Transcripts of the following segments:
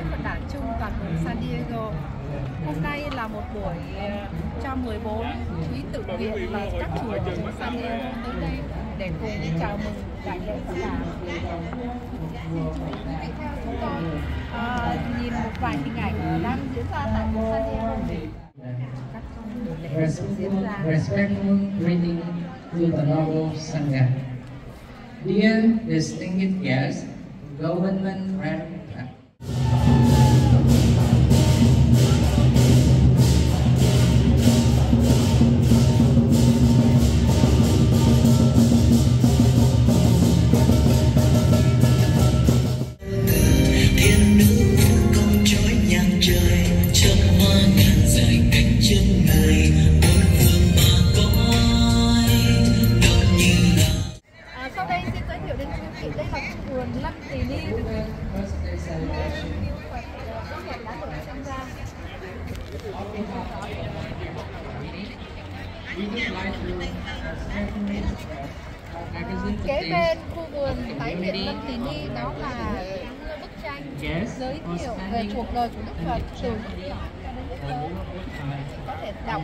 Phật đản chung toàn vùng San Diego. Hôm nay là một buổi cho 14 quý tự nguyện và các chùa ở vùng San Diego tới đây để cùng chào mừng đại lễ Phật đản. Xin quý vị theo chúng tôi nhìn một vài hình ảnh đang diễn ra tại vùng San Diego. Respectful greeting to the noble Sangha. Dear distinguished guests, government rep. Sau đây xin giới thiệu đến quý vị, đây là vườn Lâm Tỳ Ni. Kế bên khu vườn tái hiện Lâm Tỳ Ni đó là những bức tranh giới thiệu về cuộc đời của Đức Phật từ lúc nhỏ cho đến lúc lớn. Có thể đọc.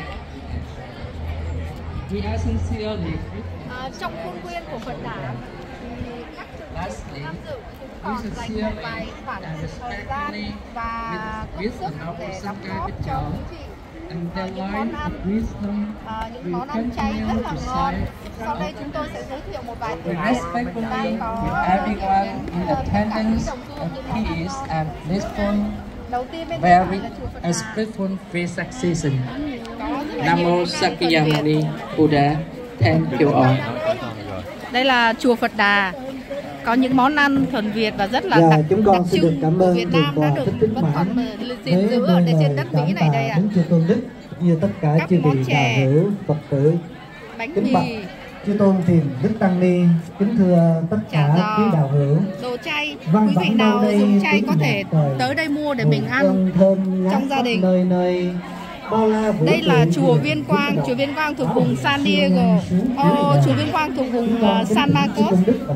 Trong khuôn viên của Phật đản thì các trường hợp tham dự cũng còn dành một vài khoản thời gian và công sức để đóng góp cho quý vị những món ăn, những món ăn chay rất là ngon. Sau đây chúng tôi sẽ giới thiệu một vài thử nghiệm đang có In attendance of peace and blissful, very respectful Vesak season. Namo Sakyamuni Buddha. Thank you all. Đây là chùa Phật Đà, có những món ăn thuần Việt và rất là đặc trưng của Việt Nam đã được vẫn còn gìn giữ ở trên đất Mỹ này đây ạ. Chư Tôn Đức như tất cả chư vị đạo hữu Phật tử, bánh kính mì, bạch chư Tôn Thiền Đức Tăng Ni, kính thưa tất cả quý đạo hữu. Đồ chay, quý vị nào dùng chay có thể tới đây mua để mình ăn trong gia đình. Đây là chùa Viên Quang thuộc vùng San Diego, chùa Viên Quang thuộc vùng San Marcos.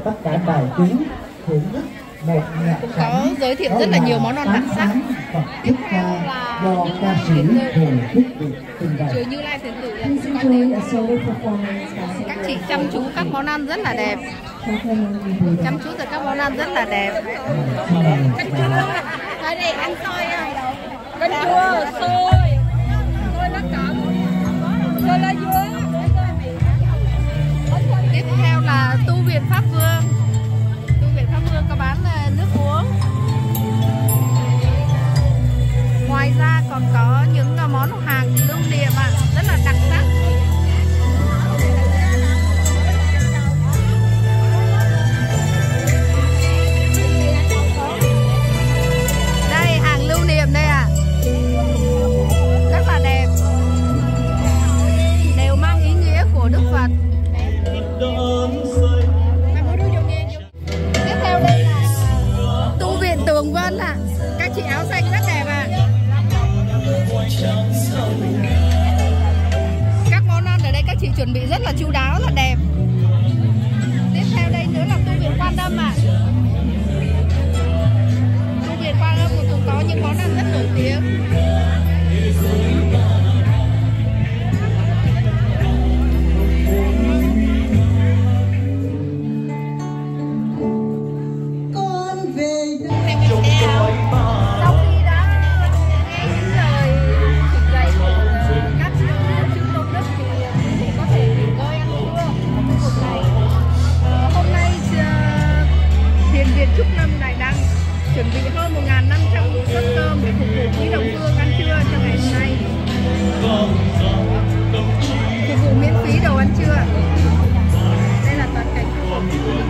Cũng có giới thiệu rất là nhiều món ăn đặc sắc. Tiếp theo là những chùa Như Lai Thiền Tự. Các chị chăm chú các món ăn rất là đẹp. Chăm chú từ các món ăn rất là đẹp. Tới đây ăn xôi à? Canh chua, xôi lá cẩm, xôi lá dứa. Tiếp theo là tu viện Pháp Vương. Tu viện Pháp Vương có bán nước uống. Ngoài ra còn có những món hàng lưu niệm rất là đặc sắc. Đây hàng lưu niệm đây ạ. Rất là đẹp. Đều mang ý nghĩa của Đức Phật. Tiếp theo đây là tu viện Tường Vân ạ. Các chị áo xanh rất đẹp ạ. Các món ăn ở đây các chị chuẩn bị rất là chu đáo, rất là đẹp. Tiếp theo đây nữa là tu viện Quan Âm ạ. Tu viện Quan Âm cũng có những món ăn rất nổi tiếng. Sau khi đã nghe những lời trình bày của các chư tôn đức thì quý vị có thể nghỉ ngơi ăn trưa ở khu vực này. Hôm nay Thiền viện Trúc Lâm Đại Đăng chuẩn bị hơn 1.500 suất cơm để phục vụ quý đồng hương ăn trưa cho ngày hôm nay. Phục vụ miễn phí đồ ăn trưa. Đây là toàn cảnh khu vực